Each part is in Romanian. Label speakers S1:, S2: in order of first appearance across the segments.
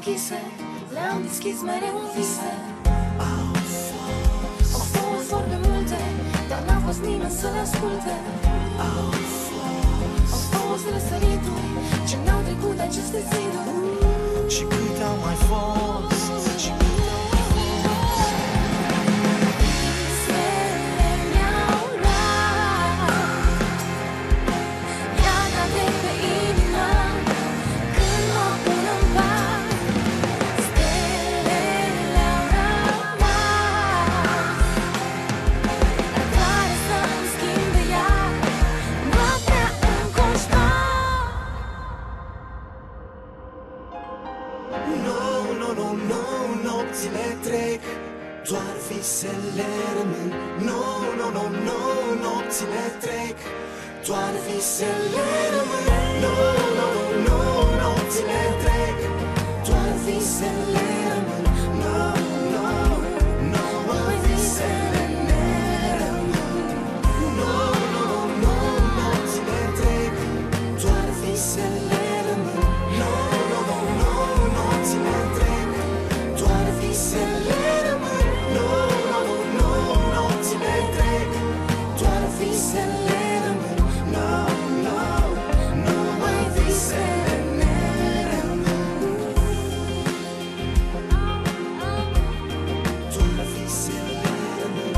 S1: închise, le-am deschis mereu în vise. Au fost vorbe multe, dar n-a fost nimeni să le asculte. Au fost răsărituri ce n-au trecut de aceste ziduri.
S2: Și câte au mai fost, și câte au mai fost.
S1: Visele mi-au luat iarna de pe inimă când mă pun în pat. Stelele au rămas la care să-mi schimbe iar noaptea în coșmar.
S2: Nopțile trec, doar visele rămân. Nopțile trec, doar visele rămân. Nopțile trec, doar visele rămân. Visele ne rămân. Nopțile trec, doar visele rămân. Nopțile trec, doar visele rămân. Nopțile trec, doar visele rămân. Numai visele ne rămân. Doar visele rămân.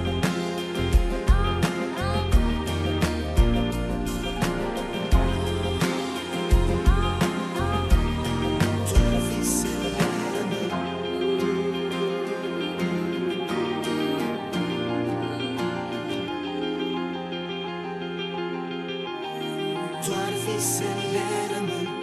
S2: Doar visele rămân. Doar visele rămân.